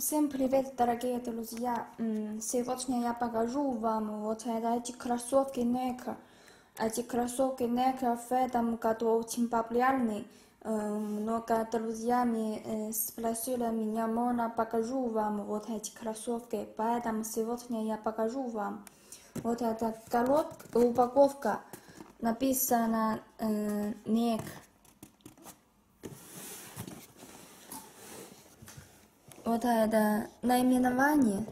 Всем привет, дорогие друзья! Сегодня я покажу вам вот эти кроссовки Nike. Эти кроссовки Nike в этом году очень популярны. Много друзьями спросили меня, можно покажу вам вот эти кроссовки. Поэтому сегодня я покажу вам. Вот эта упаковка написана Nike. Вот это наименование.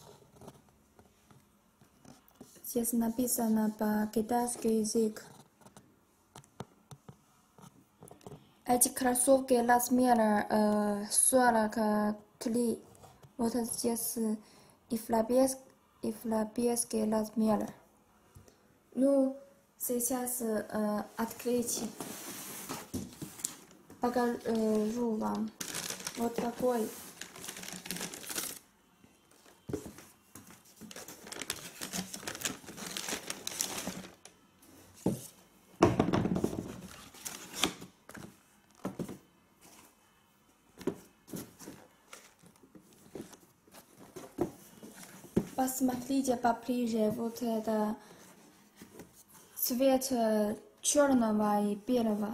Здесь написано по-китайски язык. Эти кроссовки размера 43. Вот здесь европейский размер. Ну, сейчас открыть. Покажу вам. Вот такой. Посмотрите поближе, вот это цвет черного и белого.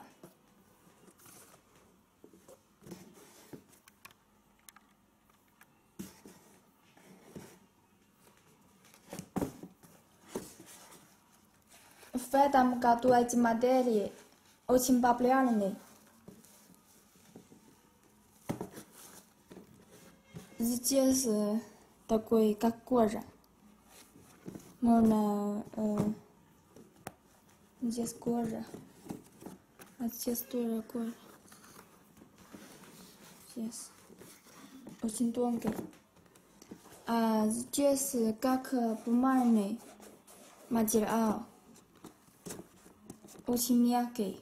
В этом году эти модели очень популярны. Здесь такой, как кожа. Можно здесь кожа, а здесь тоже кожа. Здесь очень тонкий. А здесь как бумажный материал, очень мягкий.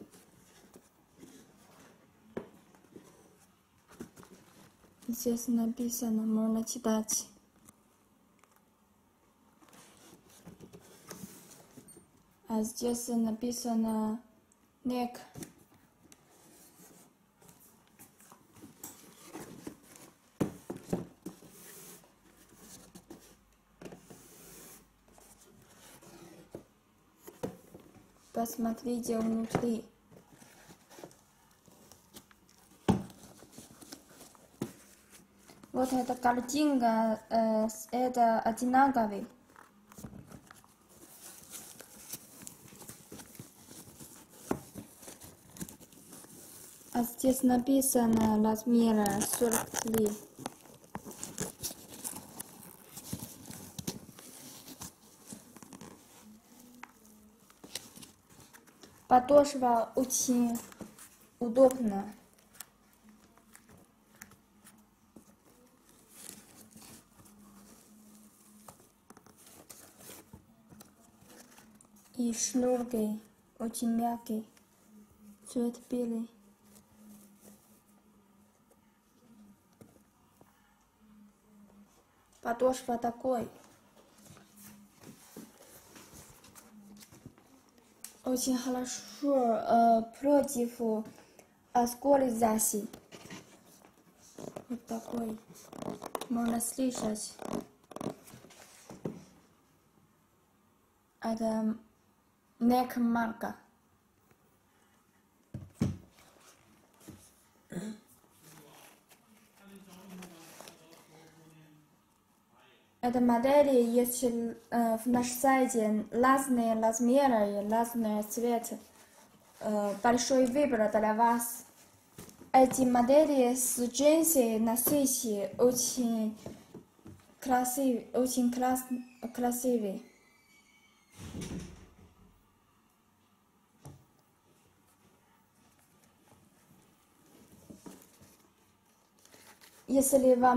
Здесь написано, можно читать. А здесь написано Nike. Посмотрите внутри. Вот эта картинка, это одинаковый. А здесь написано размер 43. Подошва очень удобна. И шнурки очень мягкий, цвет белый. Подошва такой. Очень хорошо против аскоризации. Вот такой. Можно слышать. Это Nike марка. Эта модель есть в нашем сайте разные размеры и разные цвета. Большой выбор для вас. Эти модели с джинсы носить очень красивые. Если вам